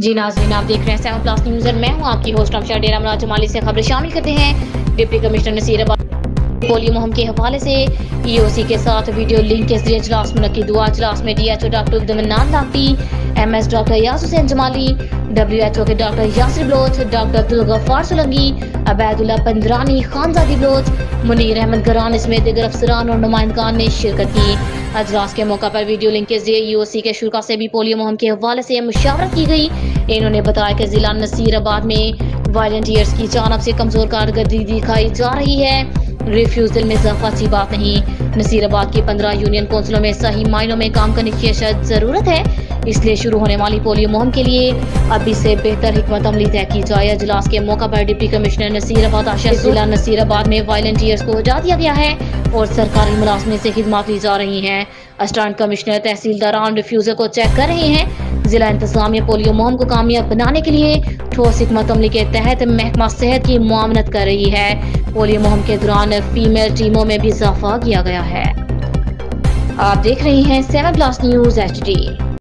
जी नाज़रीन, आप देख रहे हैं 7 प्लस न्यूज़ और मैं हूं आपकी होस्ट अमशा डेरा मुराद जमाली से खबरें शामिल करते हैं। डिप्टी कमिश्नर नसीराबाद पोलियो मुहिम के हवाले से ईओसी के साथ वीडियो लिंक के जरिए इजलास मुनक्किद हुआ। इजलास में डीएचओ डॉक्टर उद्दमनान लाती, MS doctor Yas Hussain Jamali, WHO के डॉक्टर यासिर बलोच, डॉक्टर अब्दुल गफ्फार सोलंकी, अबैदुल्ला पंदरानी, खानजादी बलोच, मुनीर अहमद गरान समेत दीगर अफसरान और नुमाइंदगान ने शिरकत की। अजलास के मौका पर वीडियो लिंक के जरिए ईओसी के शुरा से भी पोलियो मुहिम के हवाले से मुशावरत की गई। इन्होंने बताया कि जिला नसीराबाद में वॉलंटियर्स की जानब से कमजोर कारकर्दगी दिखाई जा रही है। रिफ्यूजल में इजाफा अच्छी बात नहीं। नसीराबाद की 15 यूनियन काउंसिलों में सही मायनों में काम करने की अशद जरूरत है, इसलिए शुरू होने वाली पोलियो मुहिम के लिए अभी से बेहतर हिकमत अमली तय की जाए। इजलास के मौका पर डिप्टी कमिश्नर नसीराबाद आशा जिला नसीराबाद में वॉलंटियर्स को हटा दिया गया है और सरकारी मुलाजमत से खिदमत ली जा रही हैं। असिस्टेंट कमिश्नर तहसीलदारान रिफ्यूजल को चेक कर रहे हैं। जिला इंतजामिया पोलियो मुहिम को कामयाब बनाने के लिए ठोस हिकमत अमली के तहत महकमा सेहत की मुआवनत कर रही है। पोलियो मुहिम के दौरान फीमेल टीमों में भी इजाफा किया गया है। आप देख रहे हैं 7 प्लस न्यूज़ HD।